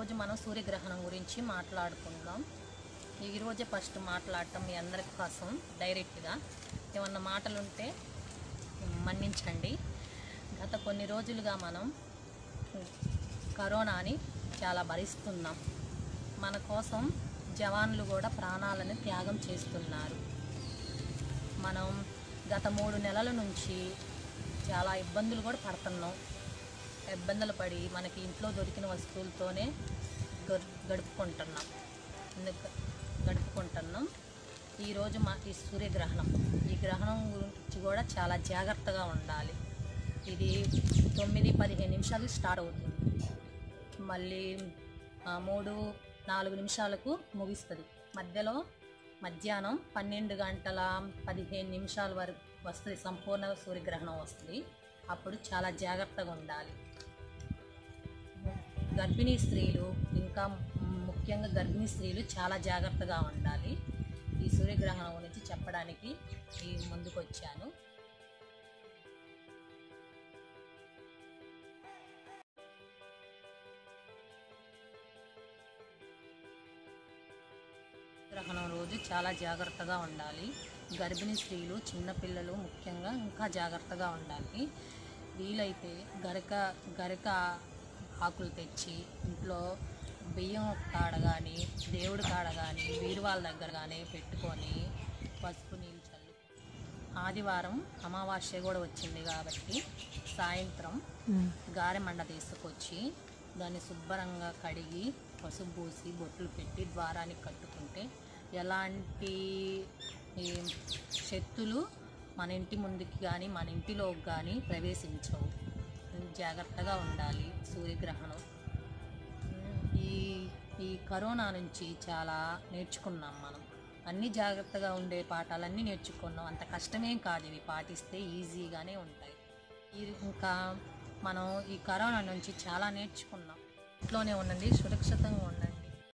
ఈరోజు మనం సూర్యగ్రహణం గురించి మాట్లాడుకుందాం. ఈరోజే ఫస్ట్ మాట్లాడటం మీ అందరి కోసం డైరెక్ట్గా. ఏమన్నా మాటలుంటే మన్నించండి. గత కొన్ని రోజులుగా మనం కరోనాని చాలా భరిస్తున్నాం. మన కోసం జవాన్లు కూడా ప్రాణాలను త్యాగం చేస్తున్నారు. మనం గత 3 నెలల నుంచి చాలా ఇబ్బందులు కూడా పడుతున్నాం. ఇబ్బందులు పడి మనకి ఇంట్లో దొరికిన వస్తువులతోనే గడుపుకుంటున్నాం. ఈరోజు ఈ సూర్యగ్రహణం, ఈ గ్రహణం గురించి కూడా చాలా జాగ్రత్తగా ఉండాలి. ఇది 9-15 నిమిషాలు స్టార్ట్ అవుతుంది, మళ్ళీ 3-4 నిమిషాలకు ముగిస్తుంది. మధ్యలో మధ్యాహ్నం 12 గంటల 15 నిమిషాల వరకు వస్తుంది, సంపూర్ణ సూర్యగ్రహణం వస్తుంది. అప్పుడు చాలా జాగ్రత్తగా ఉండాలి. గర్భిణీ స్త్రీలు, ఇంకా ముఖ్యంగా గర్భిణీ స్త్రీలు చాలా జాగ్రత్తగా ఉండాలి. ఈ సూర్యగ్రహణం గురించి చెప్పడానికి ఈ ముందుకు వచ్చాను. గ్రహణం రోజు చాలా జాగ్రత్తగా ఉండాలి. గర్భిణీ స్త్రీలు, చిన్నపిల్లలు ముఖ్యంగా ఇంకా జాగ్రత్తగా ఉండాలి. వీలైతే గరిక ఆకులు తెచ్చి ఇంట్లో బియ్యం కాడ కానీ, దేవుడి కాడ కానీ, వీరువాళ్ళ దగ్గర కానీ పెట్టుకొని పసుపు నీళ్ళు చల్లు. ఆదివారం అమావాస్య కూడా వచ్చింది కాబట్టి సాయంత్రం గారెమండ తీసుకొచ్చి దాన్ని శుభ్రంగా కడిగి పసుపు పూసి బొట్లు పెట్టి ద్వారానికి కట్టుకుంటే ఎలాంటి శక్తులు మన ఇంటి ముందుకి కానీ మన ఇంటిలోకి కానీ ప్రవేశించవు. జాగ్రత్తగా ఉండాలి. సూర్యగ్రహణం ఈ కరోనా నుంచి చాలా నేర్చుకున్నాం. మనం అన్నీ జాగ్రత్తగా ఉండే పాఠాలన్నీ నేర్చుకున్నాం. అంత కష్టమేం కాదు, ఇవి పాటిస్తే ఈజీగానే ఉంటాయి. ఇంకా మనం ఈ కరోనా నుంచి చాలా నేర్చుకున్నాం. ఇంట్లోనే ఉండండి, సురక్షితంగా ఉండండి.